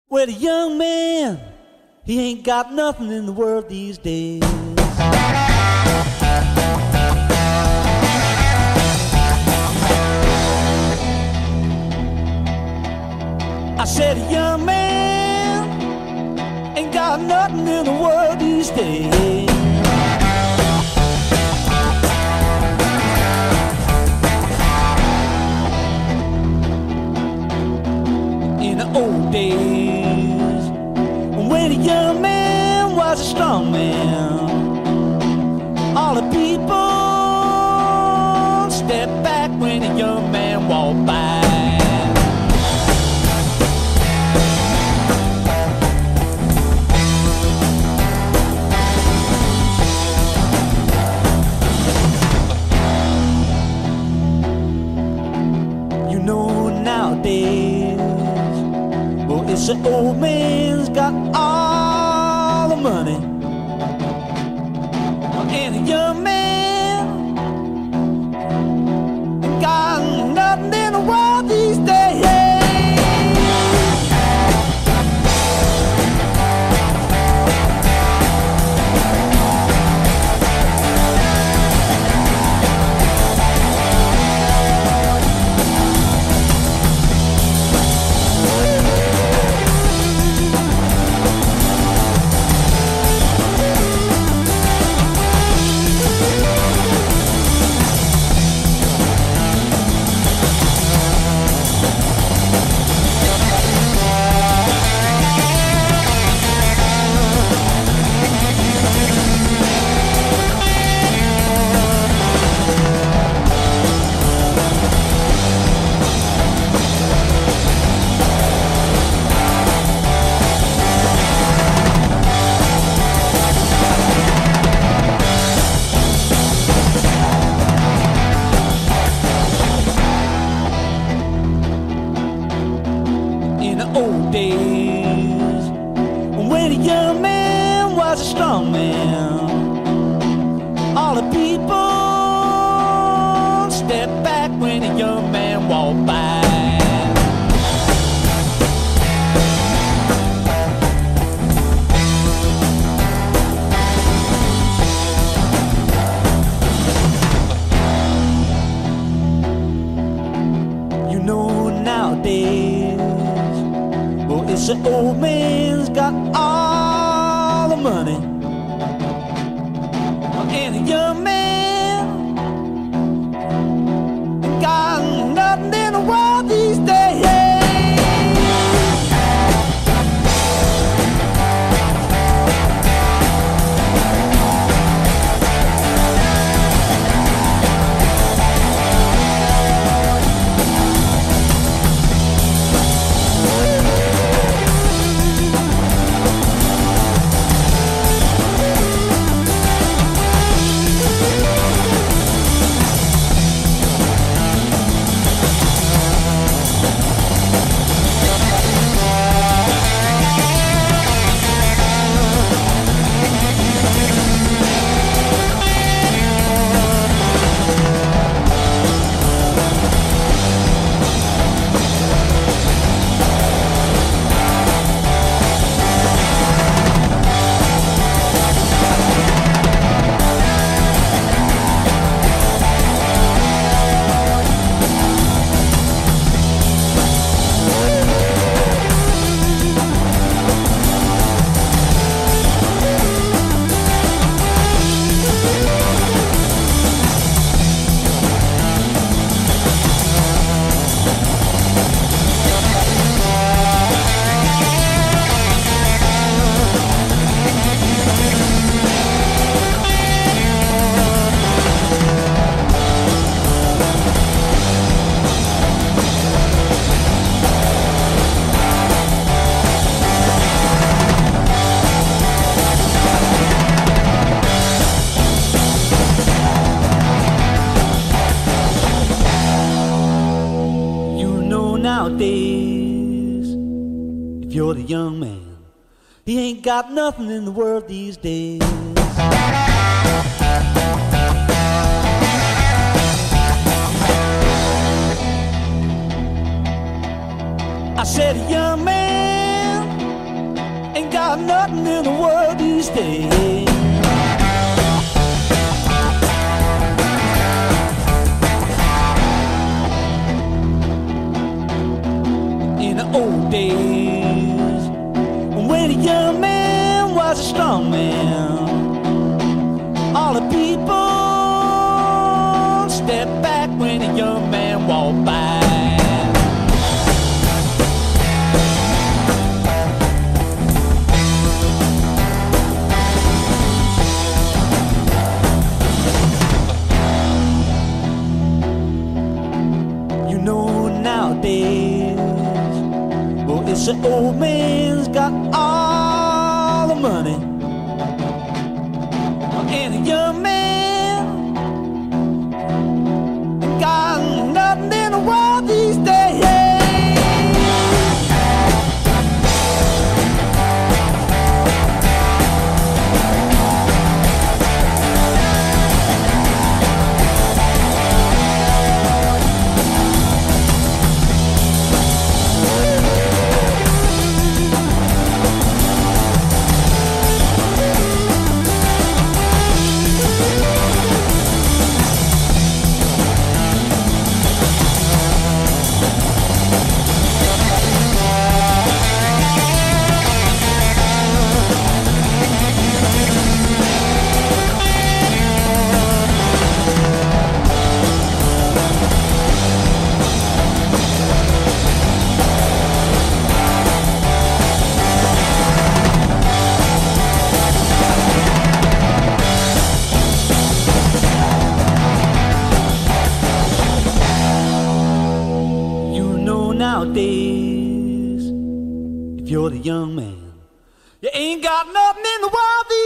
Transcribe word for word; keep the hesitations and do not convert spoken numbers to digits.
Well, a young man, he ain't got nothing in the world these days. I said a young man ain't got nothing in the world these days. In the old days, when a young man was a strong man, all the people stepped back when a young man walked by. You know nowadays, well, it's an old man's got all the money, and a young man ain't got nothing in the world these days. Old days, when a young man was a strong man, all the people stepped back when a young man walked by. You know nowadays, well, it's an old man's got all the money, and a young man ain't got nothing in the world these days. Nowadays, if you're the young man, he ain't got nothing in the world these days. I said a young man got nothing in the world these days. In the old days, when a young man was a strong man, all the people step back when a young man walked by. You know nowadays, well, it's an old man's got all the money, and a young man got nothing in the world these days. Nowadays, if you're the young man, you ain't got nothing in the world.